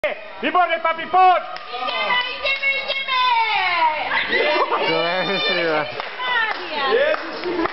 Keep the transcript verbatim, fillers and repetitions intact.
Výborne, papi, poď! Ideme, ideme, ideme! To je, Mária! Ježiši.